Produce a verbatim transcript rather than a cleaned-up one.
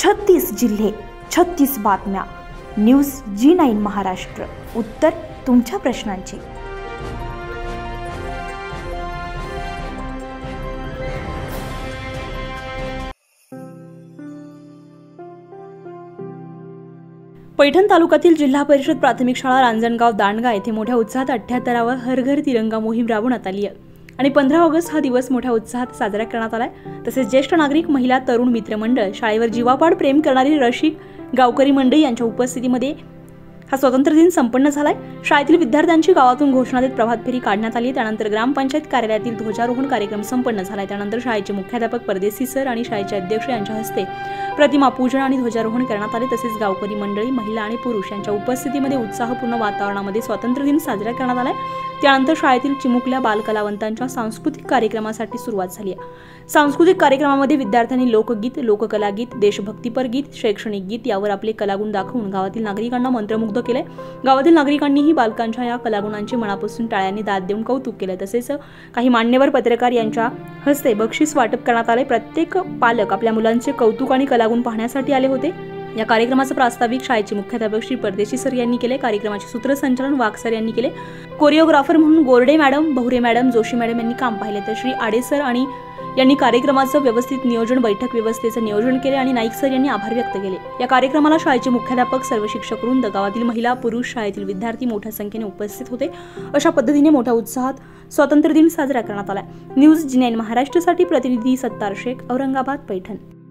छत्तीस जिल्हे, छत्तीस बातम्या. News G nine Maharashtra. उत्तर तुमच्या प्रश्नांची. पैठण तालुक्यातील जिल्हा परिषद प्राथमिक शाळा रांजणगाव दांडगा येथे मोठ्या उत्साहात अठ्ठ्याहत्तरावा हर घर तिरंगा मोहीम राबवण्यात आली आहे आणि पंधरा ऑगस्ट हा दिवस मोठ्या उत्साहात साजरा करण्यात आलाय. तसेच ज्येष्ठ नागरिक, महिला, तरुण मित्रमंडळ, शाळेवर जीवापाड प्रेम करणारी रसिक गावकरी मंडळी यांच्या उपस्थितीमध्ये हा स्वातंत्र्य दिन संपन्न झालाय. शाळेतील विद्यार्थ्यांची गावातून घोषणा देत प्रभात फेरी काढण्यात आली. त्यानंतर ग्रामपंचायत कार्यालयातील ध्वजारोहण कार्यक्रम संपन्न झालाय. त्यानंतर शाळेचे मुख्याध्यापक परदेशी सर आणि शाळेचे अध्यक्ष यांच्या हस्ते प्रतिमा पूजन आणि ध्वजारोहण करण्यात आले. तसेच गावकरी मंडळी, महिला आणि पुरुष यांच्या उपस्थितीमध्ये उत्साहपूर्ण वातावरणामध्ये स्वातंत्र्य दिन साजरा करण्यात आलाय. त्यानंतर शाळेतील चिमुकल्या बालकलावंतांच्या सांस्कृतिक कार्यक्रमासाठी सुरुवात झाली आहे. सांस्कृतिक कार्यक्रमामध्ये विद्यार्थ्यांनी लोकगीत, लोककलागीत, देशभक्तीपर गीत, शैक्षणिक गीत यावर आपले कलागुण दाखवून गावातील नागरिकांना मंत्रमुग्ध केले. गावातील नागरिकांनीही बालकांच्या या कलागुणांचे मनापासून टाळ्यांनी दाद देऊन कौतुक केले. तसेच काही मान्यवर पत्रकार यांच्या हस्ते बक्षीस वाटप करण्यात आले. प्रत्येक पालक आपल्या मुलांचे कौतुक आणि कलागुण पाहण्यासाठी आले होते. या कार्यक्रमाचं प्रास्ताविक शाळेचे मुख्याध्यापक श्री परदेशी सर यांनी केले. कार्यक्रमाचे सूत्रसंचालन वाघ सर यांनी केले. कोरिओग्राफर म्हणून Gorde madam, Bahure madam, Joshi madam यांनी काम पाहिले. तर श्री आडे सर आणि यांनी कार्यक्रमाचं व्यवस्थित नियोजन, बैठक व्यवस्थेचं नियोजन केले आणि नाईक सर यांनी आभार व्यक्त केले. या कार्यक्रमाला शाळेचे मुख्याध्यापक, सर्व शिक्षक वृंद, गावातील महिला, पुरुष, शाळेतील विद्यार्थी मोठ्या संख्येने उपस्थित होते. अशा पद्धतीने मोठ्या उत्साहात स्वातंत्र्य दिन साजरा करण्यात आला. न्यूज जी नाईन महाराष्ट्रासाठी प्रतिनिधी सत्तार शेख, औरंगाबाद, पैठण.